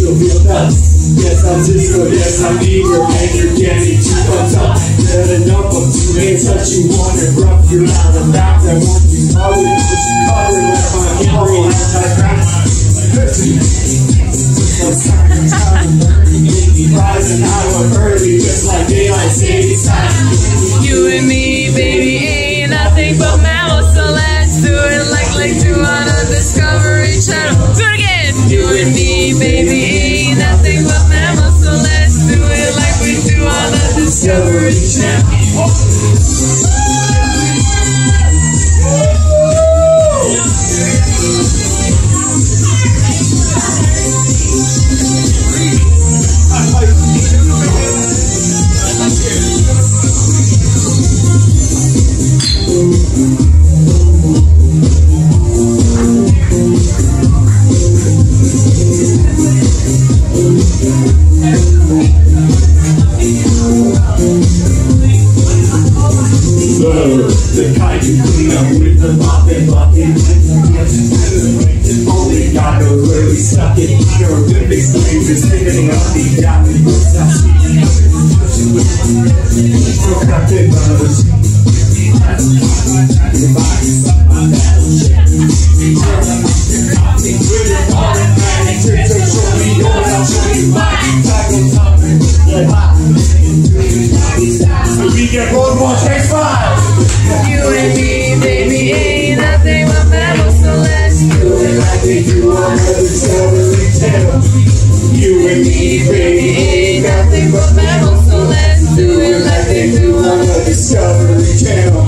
still feel that. Yes, I'm Cisco, yes, I'm eager, and you're getting too fucked up. Let enough of two hands that you want and rough you out of mouth. I want you covered, but you covered with my memory as I crack. Rising out early, just like daylight savings time. You and me, baby, ain't nothing but mammals, so let's do it like do on a Discovery Channel. Do it again! You and me, baby, ain't nothing but mammals, so let's do it like we do on a Discovery Channel. The kind you clean up with the mop and bucket. Only God knows where we stuck it. Your Olympic slaves is spinning up the diamond. Protected brothers. We get World War Takes 5. You and me, baby, ain't nothing but mammals, so let's do it like we do on a Discovery Channel. You and me, baby, Ain't nothing but mammals, so let's do it like they do on a Discovery Channel.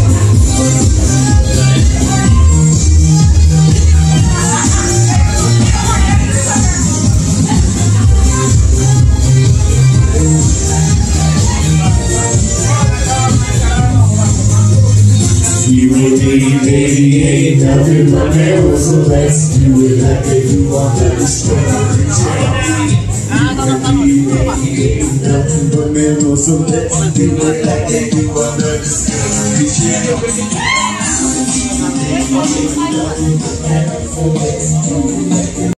You and me, baby, ain't nothing but mammals, so let's do it like they do on the Discovery Channel. You and me, baby, ain't nothing but mammals, so let's do it like they do on the Discovery Channel.